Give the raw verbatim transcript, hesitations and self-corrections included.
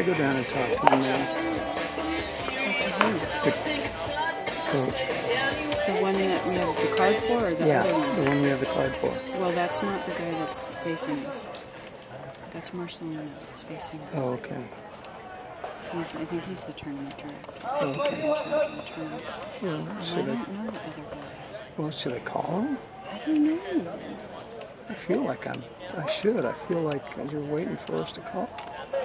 I go down and talk to him now? The coach. The one that we have the card for, or the Yeah, other one? the one we have the card for. Well, that's not the guy that's facing us. That's Marcelino that's facing us. Oh, okay. He's, I think he's the tournament director. Oh, okay. He's in charge of the tournament. Well, And I should I, don't know the other guy. well, should I call him? I don't know. I feel like I'm, I should. I feel like you're waiting for us to call.